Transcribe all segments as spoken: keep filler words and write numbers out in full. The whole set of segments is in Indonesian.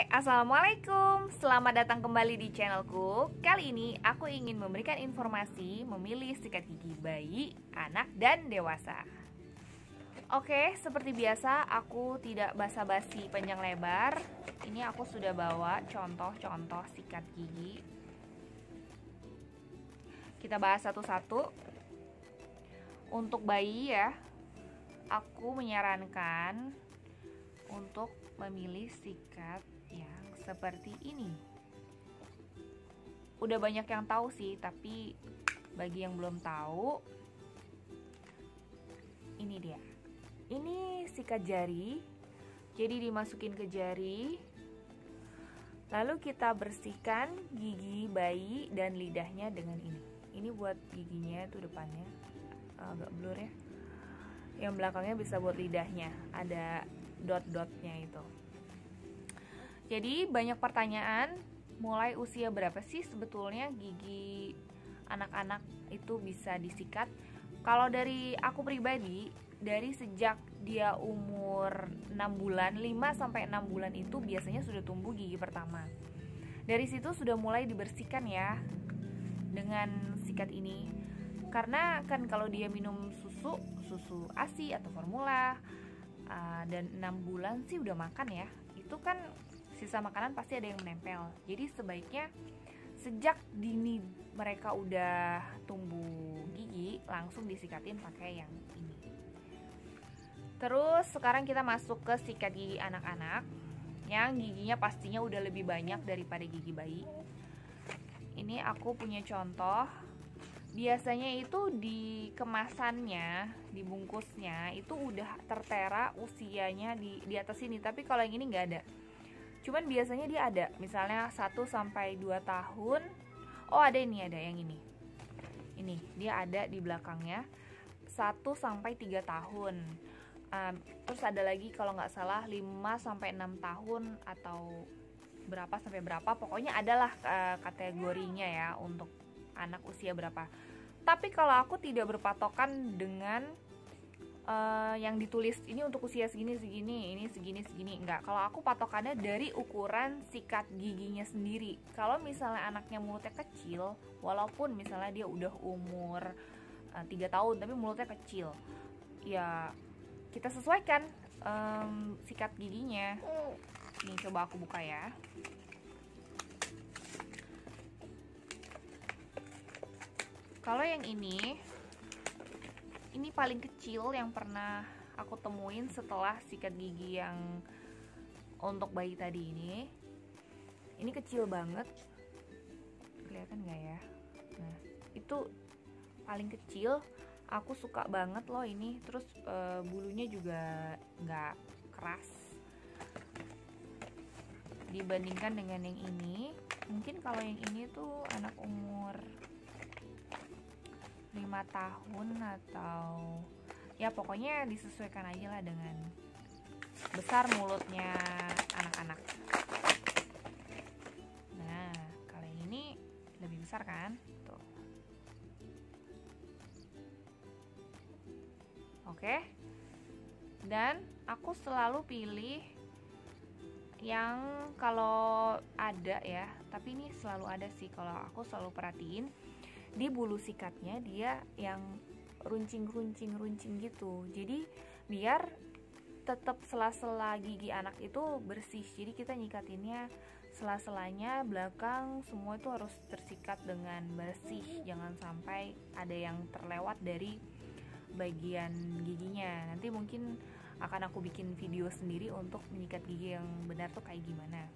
Assalamualaikum. Selamat datang kembali di channelku. Kali ini aku ingin memberikan informasi memilih sikat gigi bayi, anak, dan dewasa. Oke, seperti biasa aku tidak basa-basi panjang lebar. Ini aku sudah bawa contoh-contoh sikat gigi. Kita bahas satu-satu. Untuk bayi ya, aku menyarankan untuk memilih sikat yang seperti ini. Udah banyak yang tahu sih, tapi bagi yang belum tahu, ini dia. Ini sikat jari. Jadi dimasukin ke jari. Lalu kita bersihkan gigi bayi dan lidahnya dengan ini. Ini buat giginya tuh depannya. Agak blur ya. Yang belakangnya bisa buat lidahnya. Ada dot-dotnya itu. Jadi banyak pertanyaan, mulai usia berapa sih sebetulnya gigi anak-anak itu bisa disikat? Kalau dari aku pribadi, dari sejak dia umur enam bulan, lima sampai enam bulan itu biasanya sudah tumbuh gigi pertama. Dari situ sudah mulai dibersihkan ya dengan sikat ini. Karena kan kalau dia minum susu, susu A S I atau formula, Uh, dan enam bulan sih udah makan ya, itu kan sisa makanan pasti ada yang menempel. Jadi sebaiknya sejak dini mereka udah tumbuh gigi langsung disikatin pakai yang ini. Terus sekarang kita masuk ke sikat gigi anak-anak yang giginya pastinya udah lebih banyak daripada gigi bayi. Ini aku punya contoh. Biasanya itu di kemasannya, di bungkusnya itu udah tertera usianya di di atas ini. Tapi kalau yang ini nggak ada. Cuman biasanya dia ada, misalnya satu sampai dua tahun. Oh, ada ini, ada yang ini. Ini, dia ada di belakangnya satu sampai tiga tahun. Um, terus ada lagi kalau nggak salah lima sampai enam tahun atau berapa sampai berapa. Pokoknya adalah uh, kategorinya ya untuk anak usia berapa. Tapi kalau aku tidak berpatokan dengan uh, yang ditulis ini untuk usia segini segini, ini segini segini, enggak. Kalau aku patokannya dari ukuran sikat giginya sendiri. Kalau misalnya anaknya mulutnya kecil, walaupun misalnya dia udah umur uh, tiga tahun tapi mulutnya kecil, ya kita sesuaikan um, sikat giginya. Nih coba aku buka ya. Kalau yang ini, ini paling kecil yang pernah aku temuin setelah sikat gigi yang untuk bayi tadi ini. Ini kecil banget, kelihatan nggak ya? Nah, itu paling kecil. Aku suka banget loh ini. Terus e, bulunya juga nggak keras. Dibandingkan dengan yang ini, mungkin kalau yang ini tuh anak umur lima tahun atau ya pokoknya disesuaikan aja lah dengan besar mulutnya anak-anak. Nah, kalau yang ini lebih besar kan? Tuh. Oke. Dan aku selalu pilih yang kalau ada ya, tapi ini selalu ada sih kalau aku selalu perhatiin. Di bulu sikatnya dia yang runcing-runcing-runcing gitu. Jadi biar tetap sela-sela gigi anak itu bersih. Jadi kita nyikatinnya sela-selanya belakang semua itu harus tersikat dengan bersih. Jangan sampai ada yang terlewat dari bagian giginya. Nanti mungkin akan aku bikin video sendiri untuk menyikat gigi yang benar tuh kayak gimana.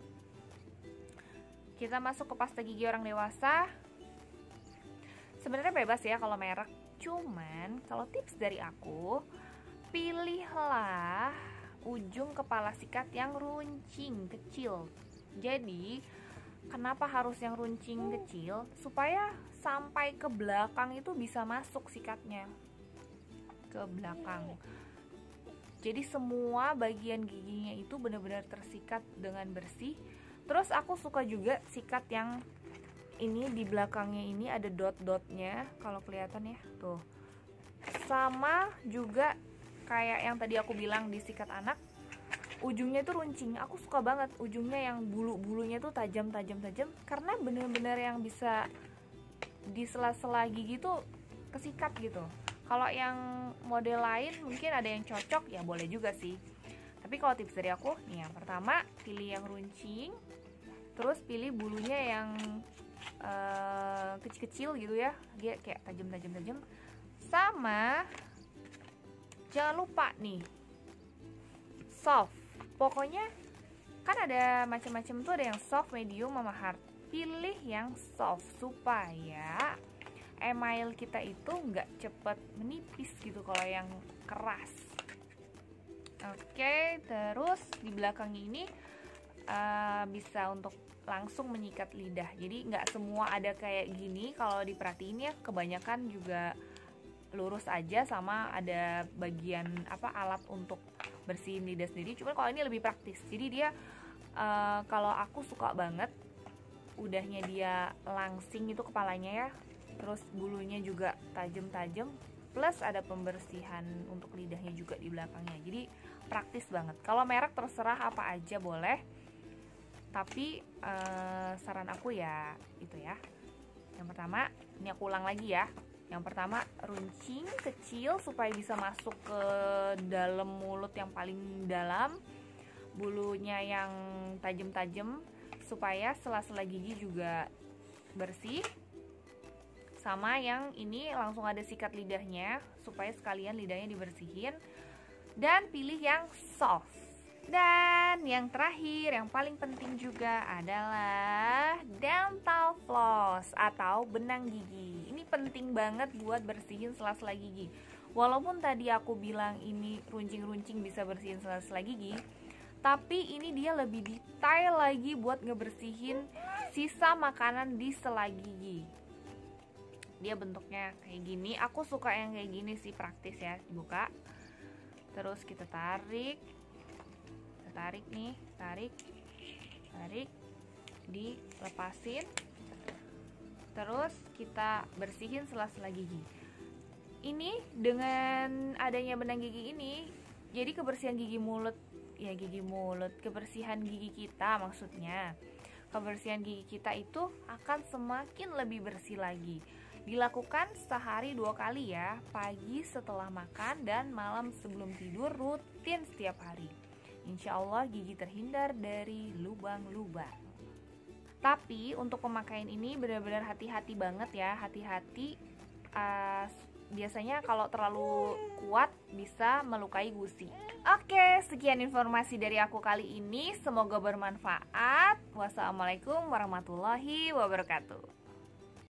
Kita masuk ke pasta gigi orang dewasa. Sebenarnya bebas ya kalau merek, cuman kalau tips dari aku, pilihlah ujung kepala sikat yang runcing kecil. Jadi kenapa harus yang runcing kecil? Supaya sampai ke belakang itu bisa masuk sikatnya ke belakang. Jadi semua bagian giginya itu benar-benar tersikat dengan bersih. Terus aku suka juga sikat yang ini di belakangnya ini ada dot-dotnya, kalau kelihatan ya, tuh. Sama juga kayak yang tadi aku bilang di sikat anak, ujungnya tuh runcing. Aku suka banget ujungnya yang bulu-bulunya tuh tajam-tajam-tajam, karena bener-bener yang bisa di sela-sela gigi tuh kesikat gitu. Kalau yang model lain mungkin ada yang cocok, ya boleh juga sih. Tapi kalau tips dari aku, nih yang pertama pilih yang runcing, terus pilih bulunya yang uh, kecil-kecil gitu ya, dia kayak tajam-tajam-tajam. Sama jangan lupa nih soft. Pokoknya kan ada macam-macam tuh, ada yang soft, medium, sama hard. Pilih yang soft supaya email kita itu nggak cepet menipis gitu kalau yang keras. Oke, terus di belakangnya ini uh, bisa untuk langsung menyikat lidah. Jadi nggak semua ada kayak gini. Kalau diperhatiin ya, kebanyakan juga lurus aja, sama ada bagian apa alat untuk bersihin lidah sendiri. Cuman kalau ini lebih praktis. Jadi dia uh, kalau aku suka banget, udahnya dia langsing itu kepalanya ya, terus bulunya juga tajam-tajam, plus ada pembersihan untuk lidahnya juga di belakangnya. Jadi praktis banget. Kalau merek terserah apa aja boleh, tapi uh, saran aku ya itu ya. Yang pertama, ini aku ulang lagi ya. Yang pertama, runcing kecil supaya bisa masuk ke dalam mulut yang paling dalam. Bulunya yang tajam-tajam supaya sela-sela gigi juga bersih. Sama yang ini langsung ada sikat lidahnya supaya sekalian lidahnya dibersihin. Dan pilih yang soft. Dan yang terakhir, yang paling penting juga adalah dental floss atau benang gigi. Ini penting banget buat bersihin sela-sela gigi. Walaupun tadi aku bilang ini runcing-runcing bisa bersihin sela-sela gigi, tapi ini dia lebih detail lagi buat ngebersihin sisa makanan di sela gigi. Dia bentuknya kayak gini. Aku suka yang kayak gini sih, praktis ya. Dibuka, terus kita tarik. Tarik nih, tarik, tarik, dilepasin, terus kita bersihin sela-sela gigi. Ini dengan adanya benang gigi ini, jadi kebersihan gigi mulut, ya gigi mulut, kebersihan gigi kita maksudnya, kebersihan gigi kita itu akan semakin lebih bersih lagi. Dilakukan sehari dua kali ya, pagi setelah makan dan malam sebelum tidur, rutin setiap hari. Insya Allah gigi terhindar dari lubang-lubang. Tapi untuk pemakaian ini benar-benar hati-hati banget ya, hati-hati. Uh, biasanya kalau terlalu kuat bisa melukai gusi. Oke, sekian informasi dari aku kali ini. Semoga bermanfaat. Wassalamualaikum warahmatullahi wabarakatuh.